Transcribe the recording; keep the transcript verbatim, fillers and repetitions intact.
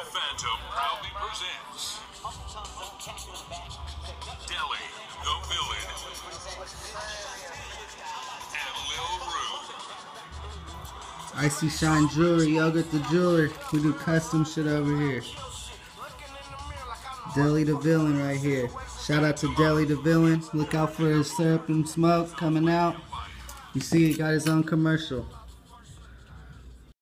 The Phantom proudly presents Deli, the Villain, and Lil Rude. Icyshinejewelry, y'all get the jeweler. We do custom shit over here. Deli the Villain right here. Shout out to Deli the Villain. Look out for his syrup and smoke coming out. You see, he got his own commercial.